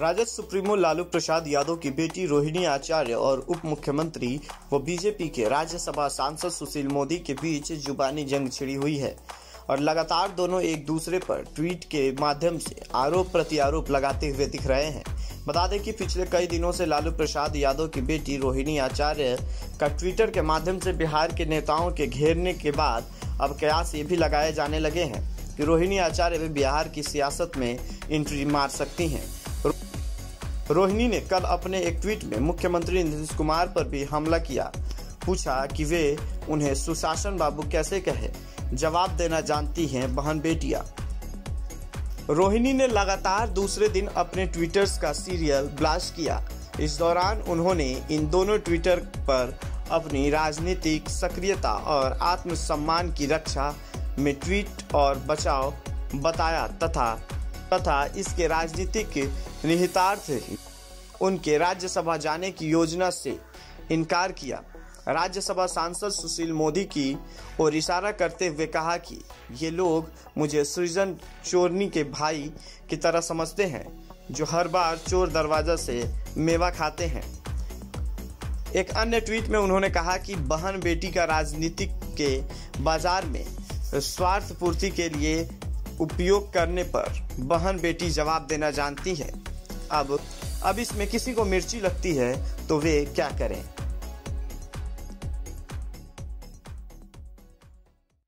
Rajad supremo Lalu Prasad Yadav की बेटी रोहिणी आचार्य और उप मुख्यमंत्री व बीजेपी के राज्यसभा सांसद सुशील मोदी के बीच जुबानी जंग छिड़ी हुई है और लगातार दोनों एक दूसरे पर ट्वीट के माध्यम से आरोप प्रत्यारोप लगाते हुए दिख रहे हैं। बता दें कि पिछले कई दिनों से लालू प्रसाद यादव की बेटी रोहिणी आचार्य का ट्विटर के माध्यम से बिहार के नेताओं के घेरने के बाद अब कयास ये भी लगाए जाने लगे हैं कि रोहिणी आचार्य भी बिहार की सियासत में एंट्री मार सकती हैं। रोहिणी ने कल अपने एक ट्वीट में मुख्यमंत्री नीतीश कुमार पर भी हमला किया, पूछा कि वे उन्हें सुशासन बाबू कैसे कहे, जवाब देना जानती हैं बहन बेटियां। रोहिणी ने लगातार दूसरे दिन अपने ट्वीटर्स का सीरियल ब्लास्ट किया। इस दौरान उन्होंने इन दोनों ट्विटर पर अपनी राजनीतिक सक्रियता और आत्मसम्मान की रक्षा में ट्वीट और बचाव बताया तथा इसके राजनीतिक निहितार्थ उनके राज्यसभा जाने की योजना से इनकार किया। राज्यसभा सांसद सुशील मोदी की ओर इशारा करते हुए कहा कि ये लोग मुझे सृजन चोरनी के भाई की तरह समझते हैं, जो हर बार चोर दरवाजा से मेवा खाते हैं। एक अन्य ट्वीट में उन्होंने कहा कि बहन बेटी का राजनीतिक के बाजार में स्वार्थ पूर्ति के लिए उपयोग करने पर बहन बेटी जवाब देना जानती है। अब इसमें किसी को मिर्ची लगती है तो वे क्या करें।